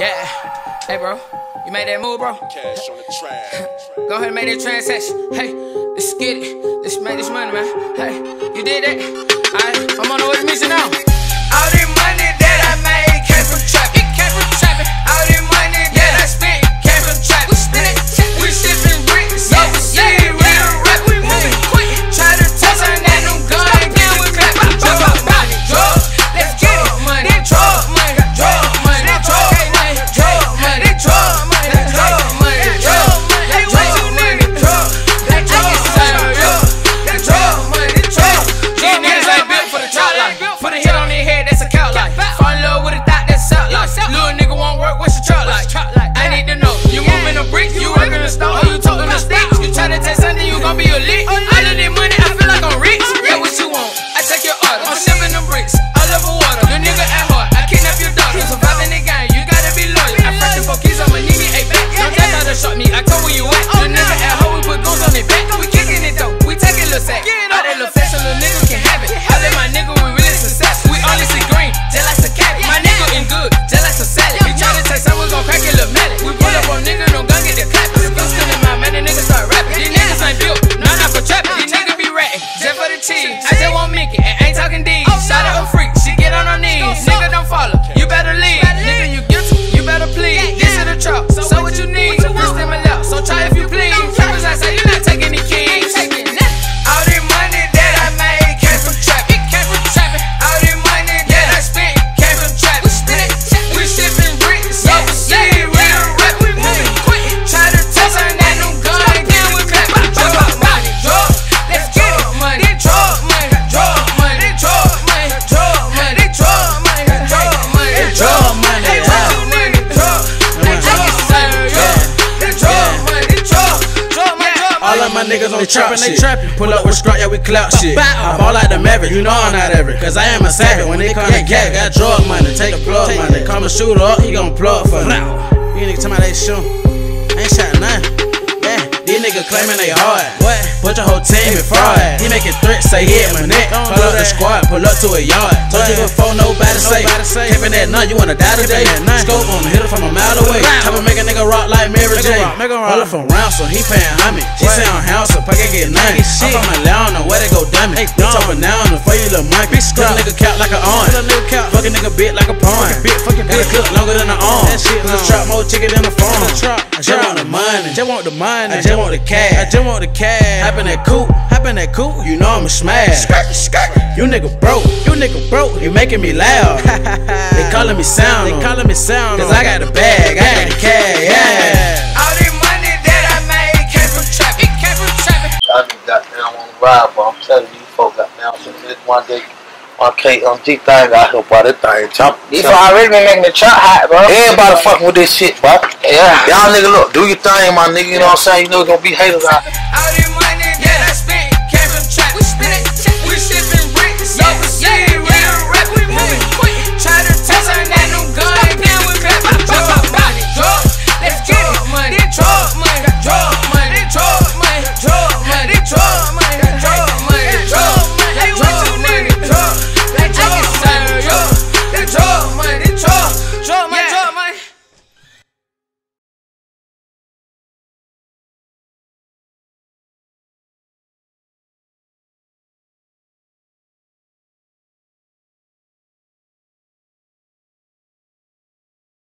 Yeah. Hey, bro. You made that move, bro? Cash on the track. Go ahead and make that transaction. Hey, let's get it. Let's make this money, man. Hey, you did that? Alright, I'm on the way to mission now. All the money that I made came from trapping. It came from trapping. All the money that I spent came from trapping. We shipping bricks overseas. We rap, we moving quick. Try to touch on that new gun again. We clap. Drug money, drug. Let's get it. Money, drug money, drug money, drug money, drug money, drug money, drug money, drug money. Hey, what you nigga? Drug. That drug money, that drug money, drug. These niggas ain't built for the trap life. Put a hit on their head, that's a count life. Fall in love with a thought, that's out life. Little nigga won't work, what's your trap like? I need to know. You moving a brick, you working a store, or you talking a sticks? You try to take something, you gon' be a lick. All of this money, I feel like I'm rich. Yeah, what you want? I take your order. I'm shipping them bricks all over water. The nigga at heart, I kidnap your daughter. Surviving the game, you gotta be loyal. I fresh the 4 keys on my knee, ain't back. Don't try to shot me, I come where you at. The nigga at home, we put goons on their back. We kicking it though, we taking little sack. All that little flesh, so little nigga can have it. All that my nigga, we really successful. We only see green, just like a cat. My nigga in good, just like some salad. He try to take someone, gon' crack it, little mallet. We pull up on nigga, no gun, get the clap. The gun still in my man, the nigga start rapping. These niggas ain't built, not for trapping. These niggas be ratting, just for the cheese. I just want Mickey, and ain't talking D's. Shout out a freak, she get on her knees. Nigga don't follow, you better leave. Nigga, you guilty, you better plead. This is the trap, so what you need? This in my lap, so try if you please. Trappers, I say, you not taking the keys. All the money that I made came from trapping. All the money that I spent came from trapping. We shipping bricks overseas. We rap, we moving quick. Try to touch on that new gun again. We clap. Drug money, drug. Let's get it. Money, drug money, drug money, drug money, drug money, drug money, drug money, drug money. Hey, what you nigga? Drug. They take it serious. That drug money, drug money. All of my niggas on trapping, they trapping. Pull up with scrap, yeah, we clout shit. I ball like the Maverick, you know I'm not average. Cause I am a savage. When they come to gat, got drug money, take the plug money. Come and shoot up, he gon' plug for me. These niggas tell me they shoot, ain't shot none. Yeah, these niggas claiming they hard. What? Put your whole team in fraud. He making threats, say he hit my neck. Pull up the squad, pull up to a yard. Told you before, nobody say. Capping that nut, you wanna die today? Scope on hit it from a mile away. Time to make a nigga rock like Mary J. Pull up from Ransom, he paying homage. She say I'm handsome, pocket get none. I'm from Atlanta, where they go dummy. We talking down before you little monkey. Put a nigga cap like a arm. Fuck a nigga bit like a pawn. Got a clip longer than an arm. Cause trap more chicken than a farm. I just want the money. I just want the cash. Hop in that coupe, you know I'm a smash. You nigga broke, you making me loud. They calling me sound, cause I got the bag, I got the cash, yeah. All the money that I made came from trapping. Y'all niggas got down on the ride, but I'm telling you, folks got down since this one day. On G thing, I help out this thing. These folks already been making the trap hot, bro. Everybody fucking with this shit, bro. Yeah. Y'all nigga, look, do your thing, my nigga. You know what I'm saying? You know it's gonna be haters out. All the